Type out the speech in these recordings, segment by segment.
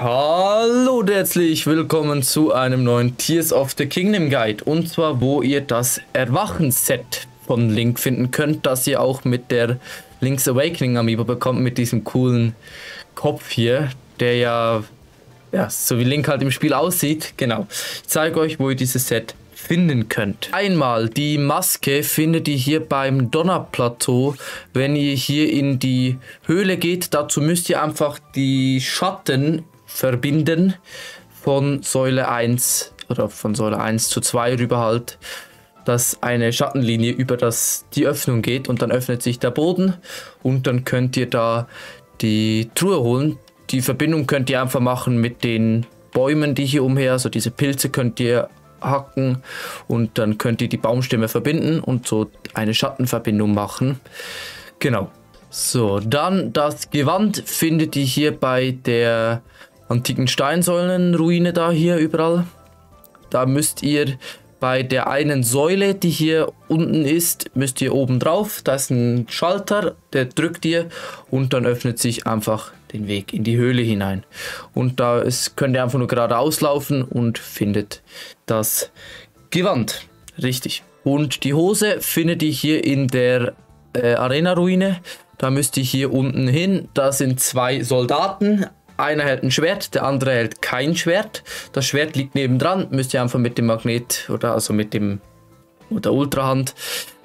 Hallo und herzlich willkommen zu einem neuen Tears of the Kingdom Guide. Und zwar, wo ihr das Erwachen-Set von Link finden könnt, das ihr auch mit der Link's Awakening Amiibo bekommt, mit diesem coolen Kopf hier, der ja so wie Link halt im Spiel aussieht. Genau, ich zeige euch, wo ihr dieses Set finden könnt. Einmal die Maske findet ihr hier beim Donnerplateau, wenn ihr hier in die Höhle geht. Dazu müsst ihr einfach die Schatten verbinden von Säule 1 oder von Säule 1 zu 2 rüber halt, dass eine Schattenlinie über die Öffnung geht und dann öffnet sich der Boden und dann könnt ihr da die Truhe holen. Die Verbindung könnt ihr einfach machen mit den Bäumen, die hier umher, also diese Pilze könnt ihr hacken und dann könnt ihr die Baumstämme verbinden und so eine Schattenverbindung machen. Genau. So, dann das Gewand findet ihr hier bei der antiken Steinsäulenruine da hier überall. Da müsst ihr bei der einen Säule, die hier unten ist, müsst ihr oben drauf, da ist ein Schalter, der drückt ihr und dann öffnet sich einfach den Weg in die Höhle hinein. Und da könnt ihr einfach nur geradeaus laufen und findet das Gewand. Richtig. Und die Hose findet ihr hier in der Arena-Ruine. Da müsst ihr hier unten hin. Da sind zwei Soldaten. Einer hält ein Schwert, der andere hält kein Schwert. Das Schwert liegt nebendran. Müsst ihr einfach mit dem Magnet oder mit der Ultrahand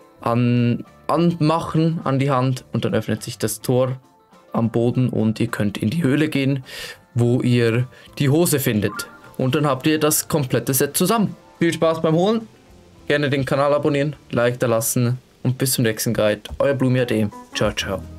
anmachen an die Hand. Und dann öffnet sich das Tor am Boden und ihr könnt in die Höhle gehen, wo ihr die Hose findet. Und dann habt ihr das komplette Set zusammen. Viel Spaß beim Holen. Gerne den Kanal abonnieren, Like da lassen und bis zum nächsten Guide. Euer Blumi AD. Ciao, ciao.